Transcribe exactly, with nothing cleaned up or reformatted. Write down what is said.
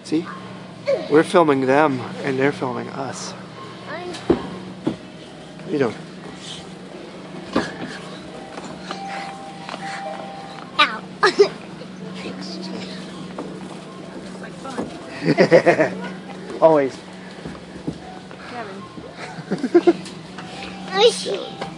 See? We're filming them, and they're filming us. I'm... What are you doing? Ow. Always. Kevin. I see.